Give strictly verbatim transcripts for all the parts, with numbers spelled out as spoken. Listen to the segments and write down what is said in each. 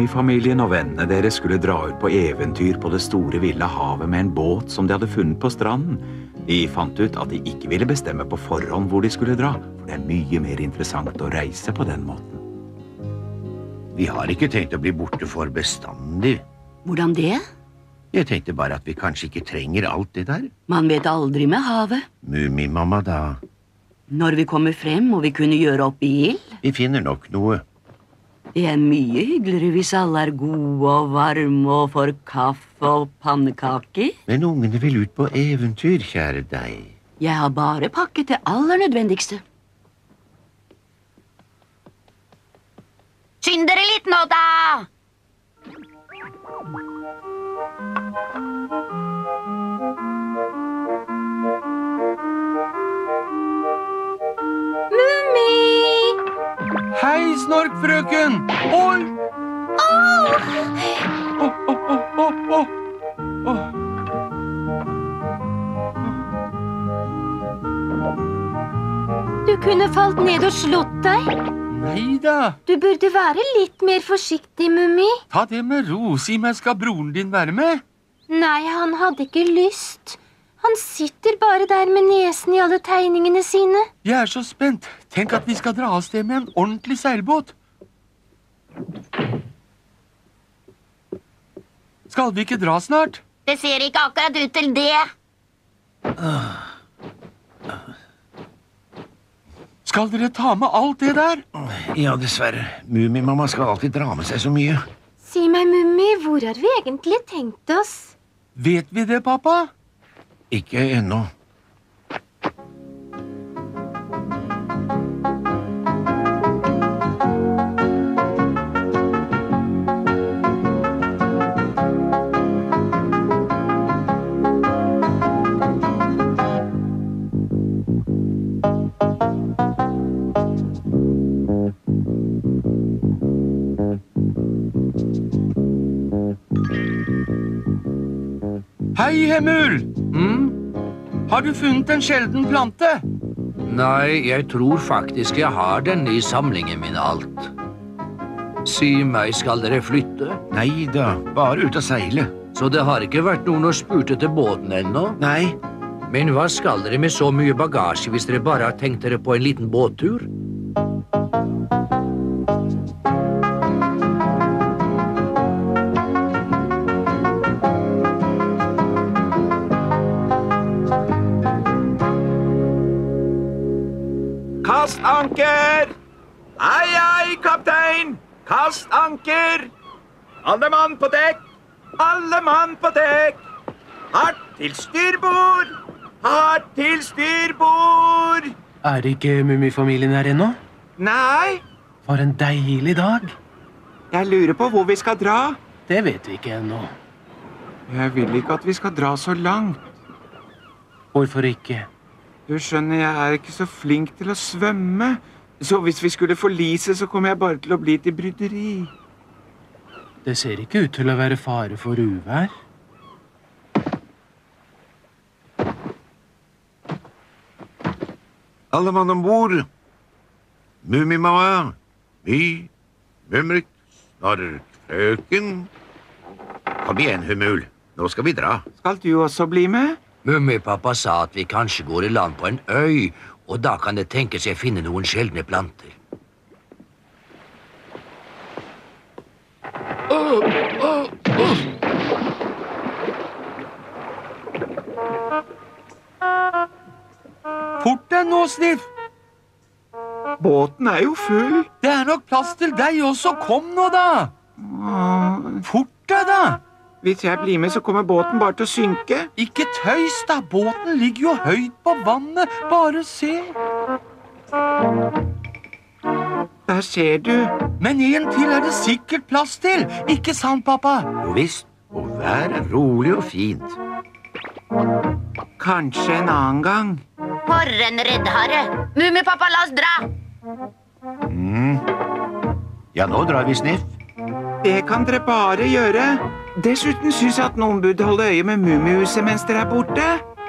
Mummifamilien og vennene deres skulle dra ut på eventyr på det store ville havet med en båt som de hadde funnet på stranden. De fant ut at de ikke ville bestemme på forhånd hvor de skulle dra, for det er mye mer interessant å reise på den måten. Vi har ikke tenkt å bli borte for bestandig. Hvordan det? Jeg tenkte bare at vi kanskje ikke trenger alt det der. Man vet aldri med havet. Mumimamma da. Når vi kommer frem, må vi kunne gjøre opp i ild. Vi finner nok noe. Det er mye hyggeligere hvis alle er gode og varme og får kaffe og pannekaker. Men ungene vil ut på eventyr, kjære deg. Jeg har bare pakket det aller nødvendigste. Skynd dere litt nå, da! Hei, snorkfrøken! Oi! Åh! Åh, åh, åh, åh, åh. Åh. Du kunne falt ned og slått deg. Neida. Du burde være litt mer forsiktig, Mummi. Ta det med ro. Si meg, skal broren din være med? Nei, han hadde ikke lyst. Han sitter bare der med nesen i alle tegningene sine. Jeg er så spent. Tenk at vi skal dra av sted med en ordentlig seilbåt. Skal vi ikke dra snart? Det ser ikke akkurat ut til det. Skal dere ta med alt det der? Ja, dessverre. Mumimamma skal alltid dra med seg så mye. Si meg, Mummi, hvor har vi egentlig tenkt oss? Vet vi det, pappa? Ikke ennå. Hei, Hemul! Mm? Har du funnet en sjelden plante? Nei, jeg tror faktisk jeg har den i samlingen min alt. Si meg, skal dere flytte? Neida, bare ut og seile. Så det har ikke vært noen å spurte til båten ennå? Nei. Men hva skal dere med så mye bagasje hvis dere bare har tenkt dere på en liten båttur? Kast anker! Ei, ei, kaptein! Kast anker! Alle mann på dekk! Alle mann på dekk! Hardt til styrbord! Hardt til styrbord! Er ikke Mummifamilien her ennå? Nei. For en deilig dag. Jeg lurer på hvor vi skal dra. Det vet vi ikke ennå. Jeg vil ikke at vi skal dra så langt. Hvorfor ikke? Du skjønner, jeg er ikke så flink til å svømme. Så hvis vi skulle forlise, så kommer jeg bare til å bli til bryderi. Det ser ikke ut til å være fare for uvær. Alle mann ombord. Mumimamma, My, Mumrik, Snork, frøken. Kom igjen, Humul. Nå skal vi dra. Skal du også bli med? Mummipappa sa at vi kanskje går i land på en øy, og da kan det tenkes jeg finne noen sjeldne planter. Oh, oh, oh. Fort deg nå, Sniff! Båten er jo full. Det er nok plass til deg også. Kom nå, da! Fort deg, da! Hvis jeg blir med, så kommer båten bare til å synke. Ikke tøys da, båten ligger jo høyt på vannet. Bare se. Der ser du. Men en til er det sikkert plass til. Ikke sant, pappa? Jo visst, og været er rolig og fint. Kanskje en annen gang. For en reddharre. Mummipappa, la oss dra. Mm. Ja, nå drar vi, Sniff. Det kan dere bare gjøre. Dessuten synes jeg at noen burde holde øye med Mummihuset mens dere er borte.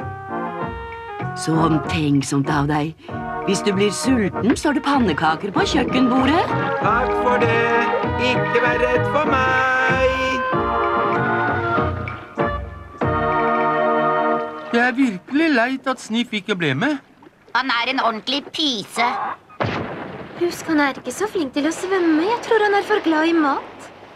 Så omtenksomt av deg. Hvis du blir sulten, står det pannekaker på kjøkkenbordet. Takk for det. Ikke vær redd for meg! Det er virkelig leit at Sniff ikke ble med. Han er en ordentlig pyse. Husk, han er ikke så flink til å svømme. Jeg tror han er for glad i mat.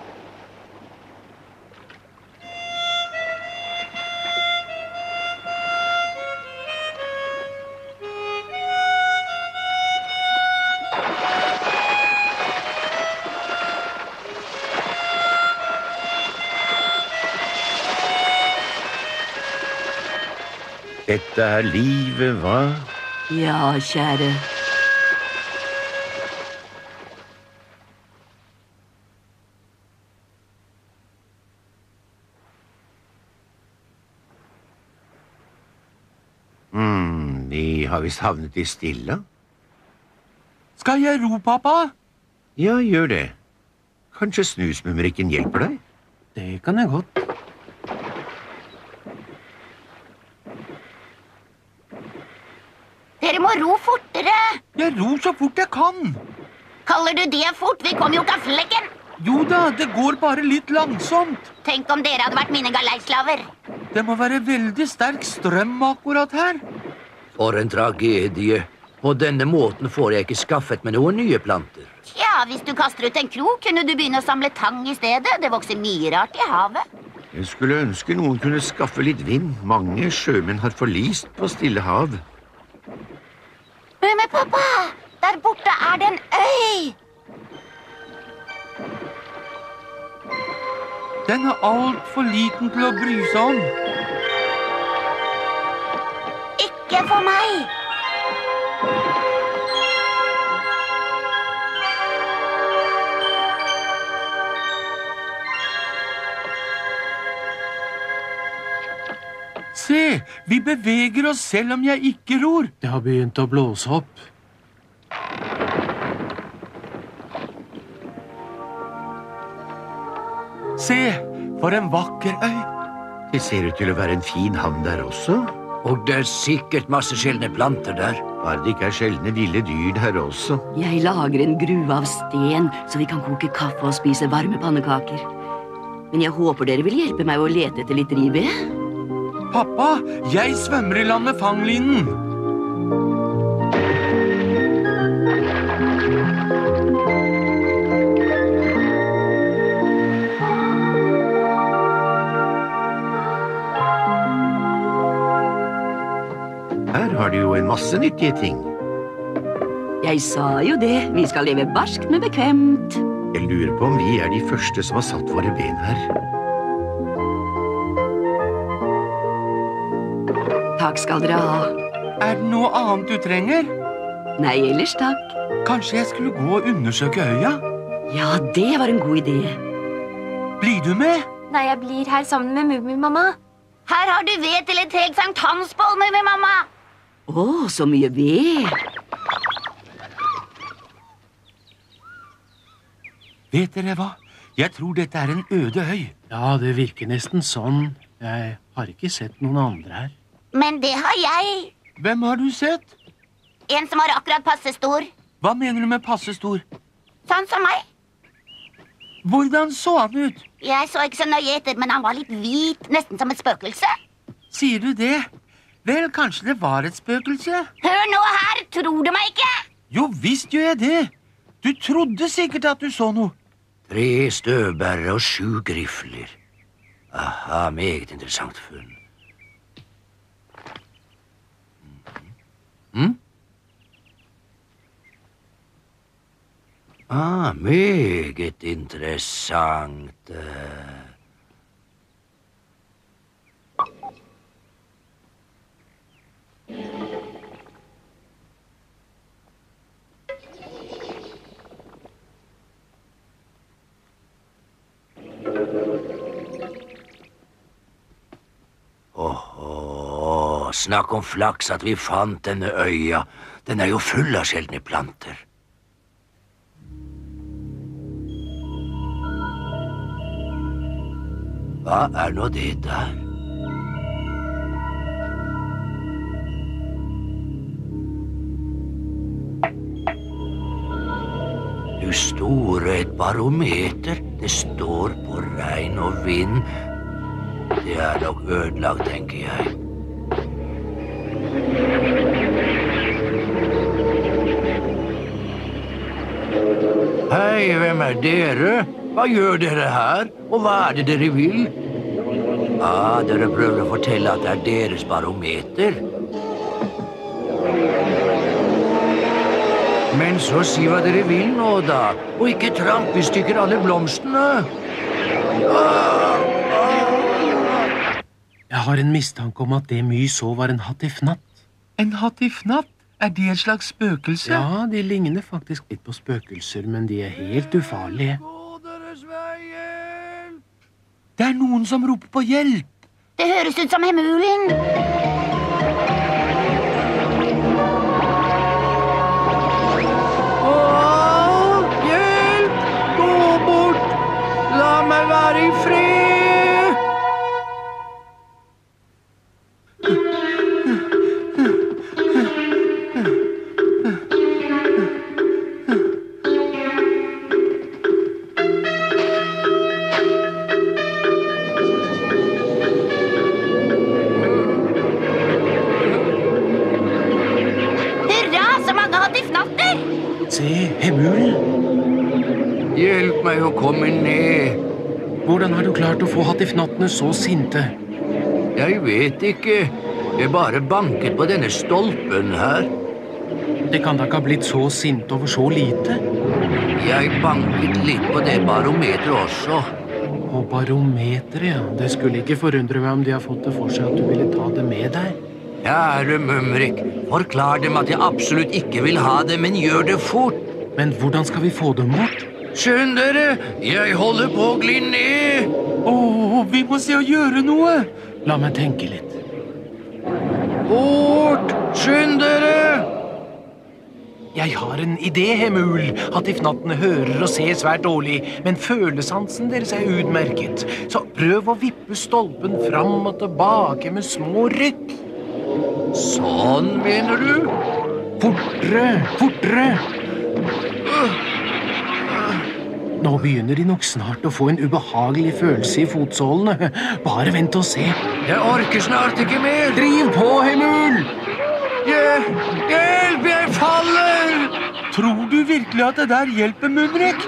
Dette er livet, hva? Ja, kjære. Hmm, vi har visst havnet i stilla. Skal jeg ro, pappa? Ja, gjør det. Kanskje snusmumrikken hjelper deg? Det kan jeg godt. Dere må ro fortere. Jeg ror så fort jeg kan. Kaller du det fort? Vi kom jo ut av flekken. Jo da, det går bare litt langsomt. Tenk om dere hadde vært mine galeislaver. Det må være veldig sterk strøm akkurat her. For en tragedie. På denne måten får jeg ikke skaffet meg noen nye planter. Ja, hvis du kaster ut en krok, kunne du begynne å samle tang i stedet. Det vokser mye rart i havet. Jeg skulle ønske noen kunne skaffe litt vind. Mange sjømenn har forlist på Stille hav. Men pappa, der borte er det en øy. Den er alt for liten til å bry seg om. Ikke for meg. Se, vi beveger oss selv om jeg ikke ror. Det har begynt å blåse opp. Se, for en vakker øy. Det ser ut til å være en fin havn der også. Og det er sikkert masse sjeldne planter der. Bare det ikke er sjeldne ville dyr der også. Jeg lager en gruve av sten, så vi kan koke kaffe og spise varme pannekaker. Men jeg håper dere vil hjelpe meg å lete etter litt ribbe. Pappa, jeg svømmer i land med fanglinen. Her har du jo en masse nyttige ting. Jeg sa jo det, vi skal leve barskt, men bekvemt. Jeg lurer på om vi er de første som har satt våre ben her. Takk skal dere ha. Er det noe annet du trenger? Nei, ellers takk. Kanskje jeg skulle gå og undersøke øya? Ja, det var en god idé. Blir du med? Nei, jeg blir her sammen med Mummimamma. Her har du ved til et helt sankthansbål, med mamma. Å, så mye ved. Vet dere hva? Jeg tror dette er en øde øy. Ja, det virker nesten sånn. Jeg har ikke sett noen andre her. Men det har jeg. Hvem har du sett? En som var akkurat passe stor. Hva mener du med passe stor? Sånn som meg. Hvordan så han ut? Jeg så ikke så nøye etter, men han var litt hvit, nesten som et spøkelse. Sier du det? Vel, kanskje det var et spøkelse? Hør nå her, tror du meg ikke? Jo, visst gjør jeg det. Du trodde sikkert at du så noe. Tre støvbærere og sju grifler. Aha, meget interessant funn. Mm? Ah, meget interessant. Åhå, snakk om flaks at vi fant denne øya. Den er jo full av sjeldne planter. Hva er nå det der? Du du store, et barometer. Det står på regn og vind. Det er nok ødelagt, tenker jeg. Hei, hvem er dere? Hva gjør dere her? Og hva er det dere vil? Ah, dere prøver å fortelle at det er deres barometer. Men så si hva dere vil nå, da. Og ikke tramp i stykker alle blomstene. Ah, ah. Jeg har en mistanke om at det My så var en hattifnatt. En hattifnatt? Er det et slags spøkelse? Ja, de ligner faktisk litt på spøkelser, men de er helt ufarlige. Det er noen som roper på hjelp. Det høres ut som Hemulen. Åh, hjelp! Gå bort! La meg være i fred! Se, Hemul! Hjelp meg å komme ned. Hvordan har du klart å få hattifnattene så sinte? Jeg vet ikke. Jeg bare banket på denne stolpen her. Det kan da ikke ha blitt så sint over så lite? Jeg banket litt på det barometeret også. På barometeret, ja. Det skulle ikke forundre meg om de har fått det for seg at du ville ta det med deg. Kjære Mumrik, forklar dem at jeg absolutt ikke vil ha det, men gjør det fort. Men hvordan skal vi få dem bort? Skynd dere, jeg holder på å gli ned. Åh, vi må se å gjøre noe. La meg tenke litt. Fort, skynd dere. Jeg har en idé, Hemul. Hattifnattene hører og ser svært dårlig, men følesansen deres er utmerket. Så prøv å vippe stolpen fram og tilbake med små rykk. Sånn, mener du? Fortere, fortere! Nå begynner de nok snart å få en ubehagelig følelse i fotsålene. Bare vent og se. Jeg orker snart ikke mer. Driv på, Hemul! Hjelp, hjelp, jeg faller! Tror du virkelig at det der hjelper, Mumrik?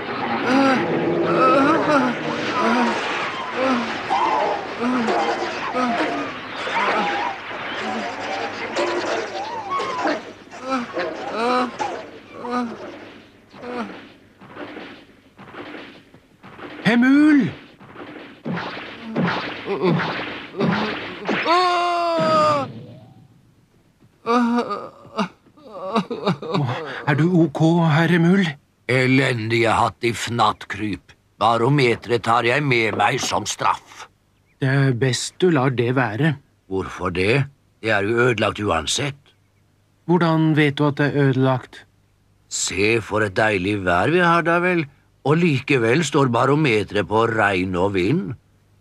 Hemul! Er du ok, herr Hemul? Elendige hattifnattkryp. Barometeret tar jeg med meg som straff. Det er best du lar det være. Hvorfor det? Det er jo ødelagt uansett. Hvordan vet du at det er ødelagt? Se for et deilig vær vi har da vel, og likevel står barometeret på regn og vind.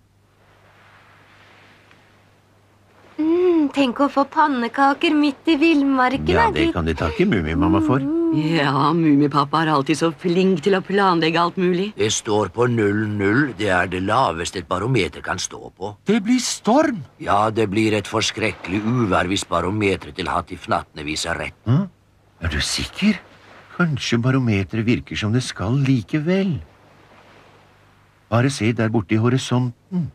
Mm, tenk å få pannekaker midt i villmarken. Ja, det kan de takke Mumimamma for. Ja, Mumipappa er alltid så flink til å planlegge alt mulig. Det står på null null, det er det laveste et barometer kan stå på. Det blir storm. Ja, det blir et forskrekkelig uvær hvis barometeret til hattifnattene viser rett. Hm? Er du sikker? Kanskje barometeret virker som det skal likevel. Bare se der borte i horisonten.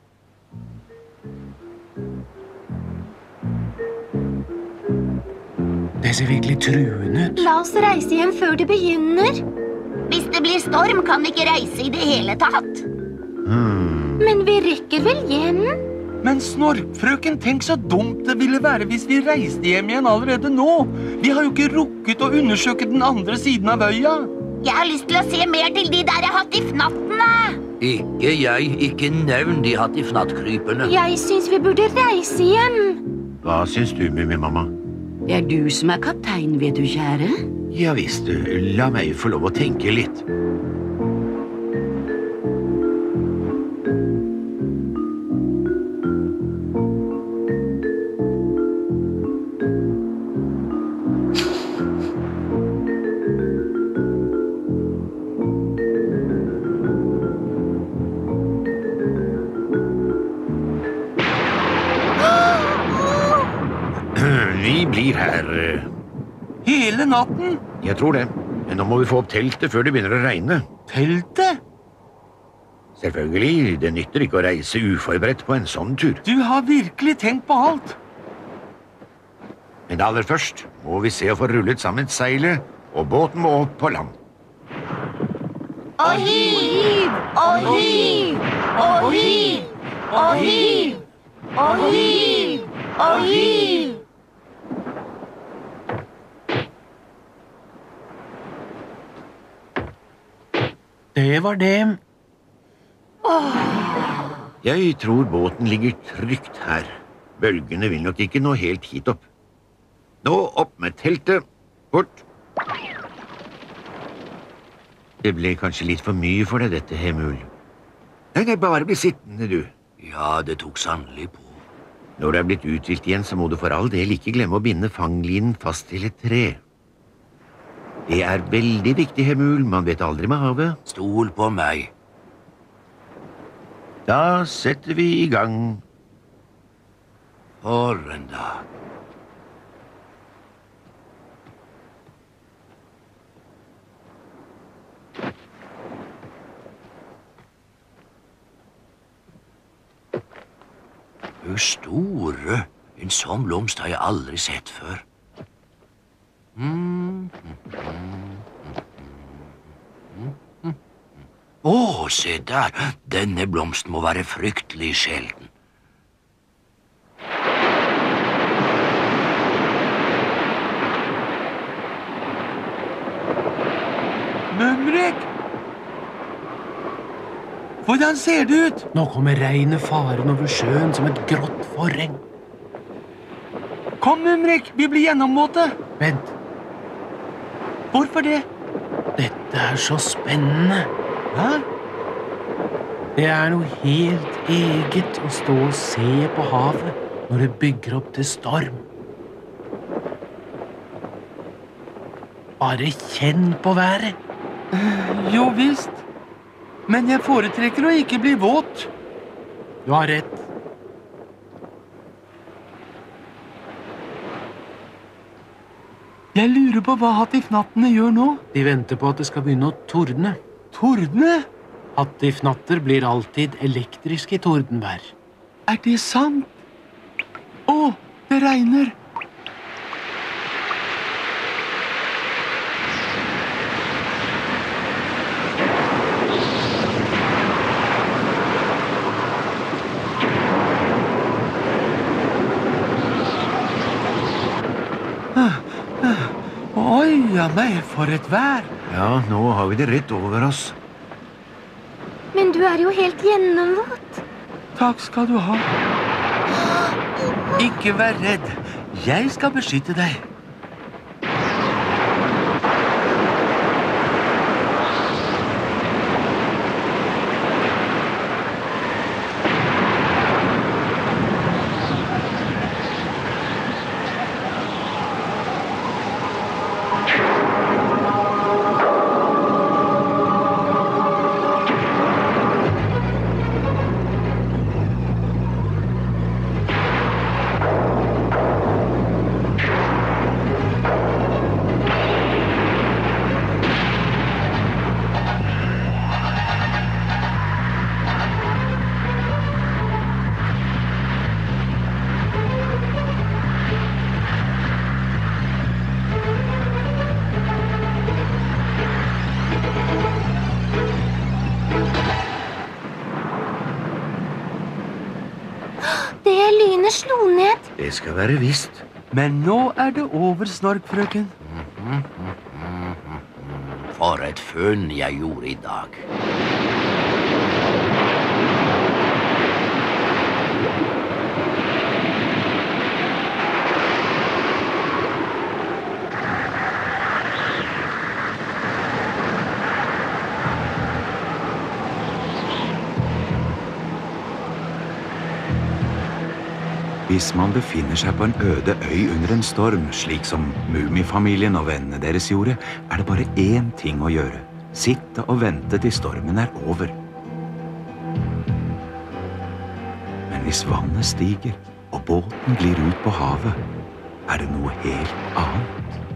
Det ser virkelig truende ut. La oss reise hjem før det begynner. Hvis det blir storm, kan vi ikke reise i det hele tatt. Hmm. Men vi rekker vel hjem? Men Snorkfrøken, tenk så dumt det ville være hvis vi reiste hjem igjen allerede nå. Vi har jo ikke rukket å undersøke den andre siden av øya. Jeg har lyst til å se mer til de der hattifnattene. Ikke jeg, ikke nevn de hattifnattkrypene. Jeg syns vi burde reise hjem. Hva syns du, Mumimamma? Det er du som er kaptein, vet du, kjære. Ja visst, du. La meg få lov å tenke litt. Vi blir her. Hele natten? Jeg tror det. Men nå må vi få opp teltet før det begynner å regne. Teltet? Selvfølgelig, det nytter ikke å reise uforberedt på en sånn tur. Du har virkelig tenkt på alt. Men aller først må vi se å få rullet sammen seilet, og båten må opp på land. Og hiv! Og hiv! Og hiv! Og hiv! Og hiv! Og hiv! Det var det. Jeg tror båten ligger trygt her. Bølgene vil nok ikke nå helt hit opp. Nå opp med teltet. Fort. Det ble kanskje litt for mye for deg, dette, Hemul. Nei, nei, bare bli sittende, du. Ja, det tok sannelig på. Når du er blitt uthvilt igjen, så må du for all del ikke glemme å binde fanglinen fast til et tre. Det er veldig viktig, Hemul. Man vet aldri med havet. Stol på meg. Da setter vi i gang. For en dag. Hvor store. En sånn blomst har jeg aldri sett før. Mm. Å, se der. Denne blomsten må være fryktelig sjelden. Mumrik! Hvordan ser det ut? Nå kommer regnet faren over sjøen som et grått forregn. Kom, Mumrik, vi blir gjennomvåte. Vent, Hvorfor det? dette er så spennende. Hæ? Det er noe helt eget å stå og se på havet når det bygger opp til storm. Bare kjenn på været. Jo visst. Men jeg foretrekker å ikke bli våt. Du har rett. Jeg lurer på hva hattifnattene gjør nå. De venter på at det skal begynne å tordne. Tordne? Hattifnatter blir alltid elektriske i tordenvær. Er det sant? Å, det regner. Oi, ja meg, for et vær. Ja, nå har vi det rett over oss. Men du er jo helt gjennomvåt. Takk skal du ha. Ikke vær redd. Jeg skal beskytte deg. Slo ned. Det skal være visst. Men nå er det over, Snorkfrøken. For et funn jeg gjorde i dag. Hvis man befinner seg på en øde øy under en storm, slik som Mumifamilien og vennene deres gjorde, er det bare én ting å gjøre. Sitte og vente til stormen er over. Men hvis vannet stiger og båten glir ut på havet, er det noe helt annet.